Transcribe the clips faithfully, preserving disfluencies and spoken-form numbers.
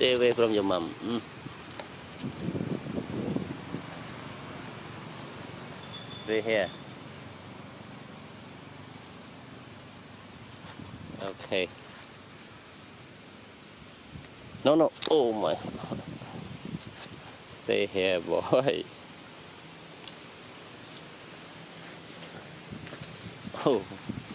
Stay away from your mom. Mm. Stay here. Okay. No, no. Oh my. Stay here, boy. Oh.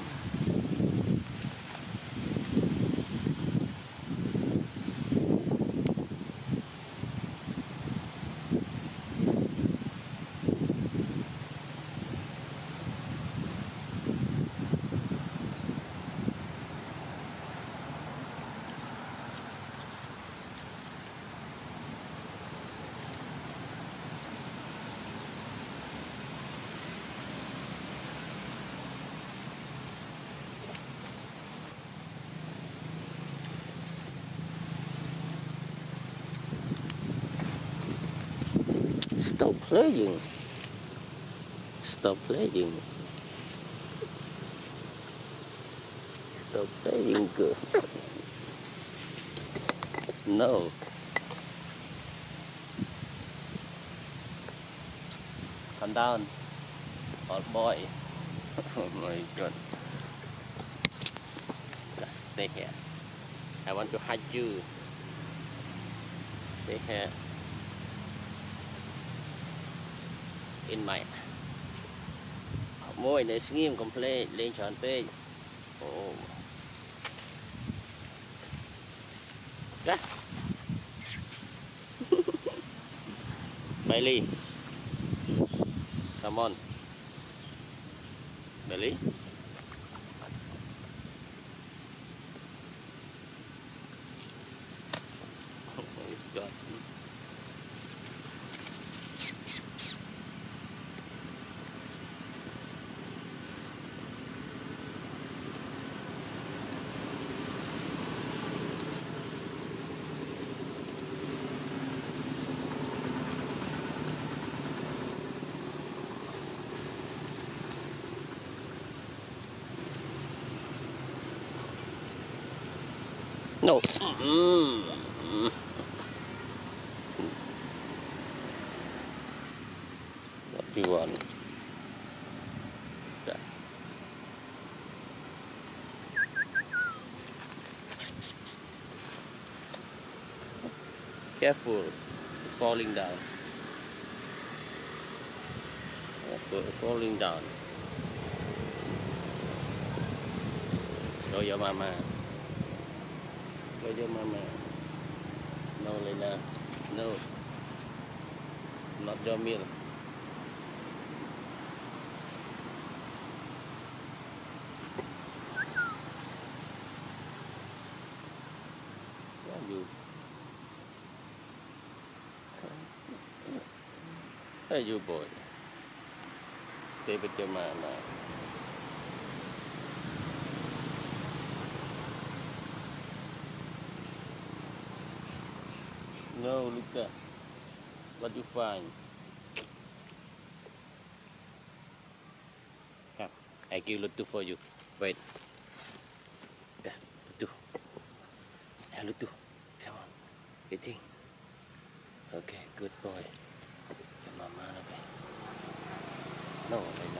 Stop playing. Stop playing. Stop playing, girl. No. Come down, old boy. Oh my God. Stay here. I want to hug you. Stay here. In my môi để nghiêm complete lên tròn tê. Oh. Ra. Bailey. Come on. Bailey. Oh my God. No. Mm. What do you want? There. Careful, falling down. Careful, falling down. Show your mama. Show your mama. No, Leyla. No. Not your meal. Where are you? Hey, you boy. Stay with your mama. No, Lucas. What you find? Come, I give Lutu for you. Wait. There, Lutu. There, Lutu. Come on. Eating. Okay, good boy. Your mama, okay. No, Leyla.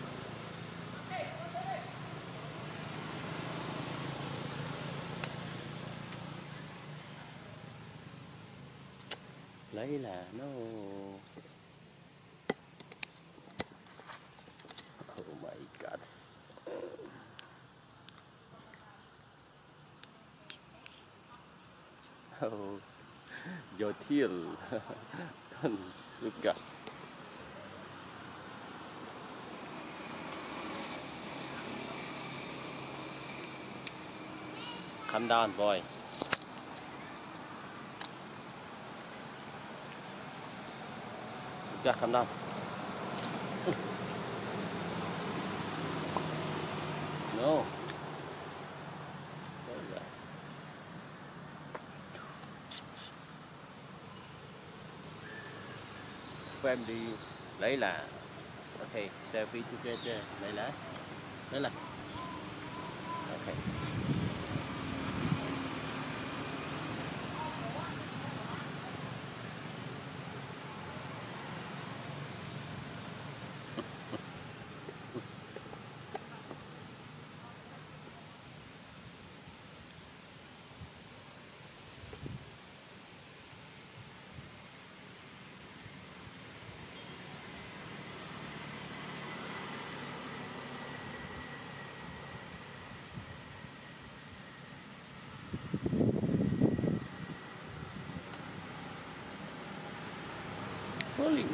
Leyla, no. Oh my God. Oh, your tail. Lucas. Come down, boy. Lucas, come down. No. Family, Leyla. Okay, selfie together, Leyla. Leyla. Okay.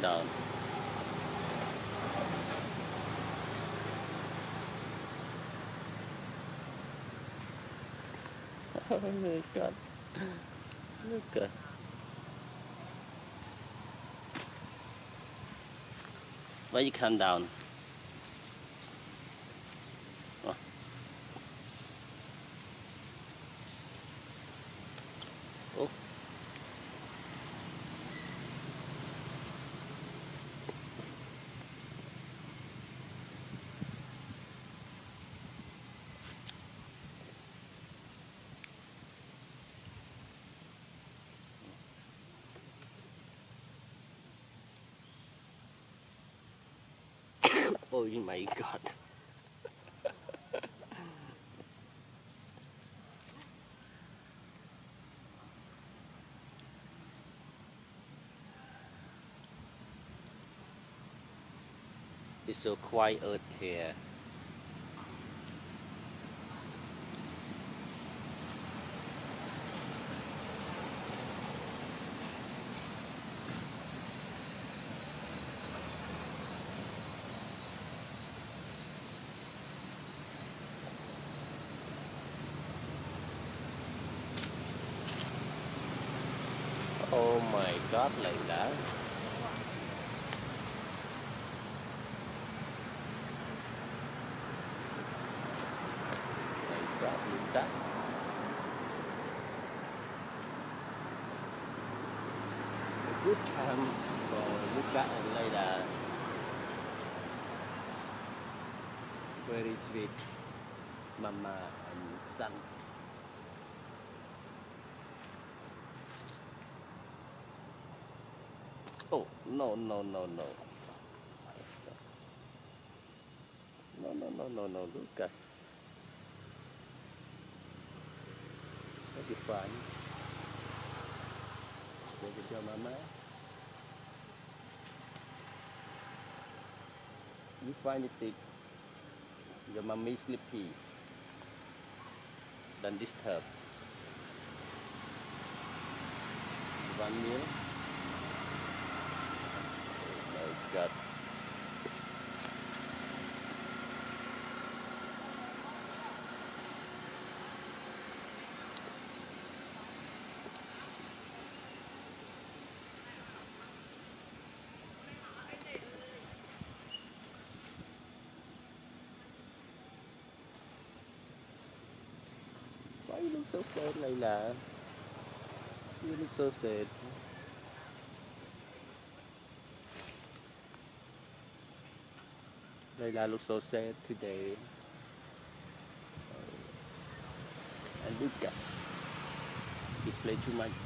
down. Oh my God! Look at. Why you come down? Oh. Oh. Oh my God. It's so quiet here. Oh my God, Leyla. My God, Lucas. A good time for Lucas and Leyla. Very sweet mama and son. Oh, no, no, no, no. No, no, no, no, no, Lucas. That'll be fun. Stay with your mama. You find it, your mommy is sleepy. Don't disturb. One meal. Oh my God. Why you look so sad, Leyla? You look so sad. Leyla looks so sad today. And Lucas, he played too much.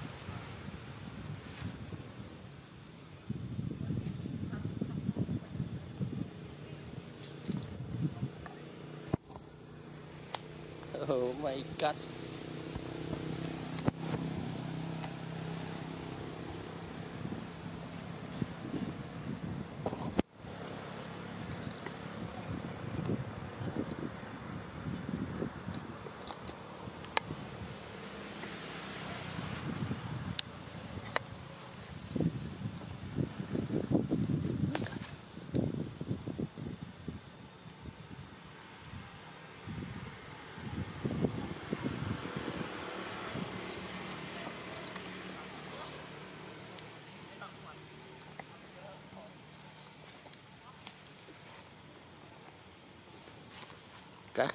Oh my God. Okay.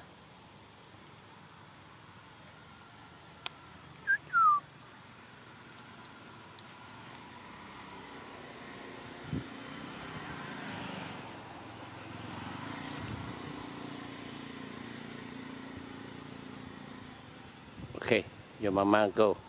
Okay, your mama go.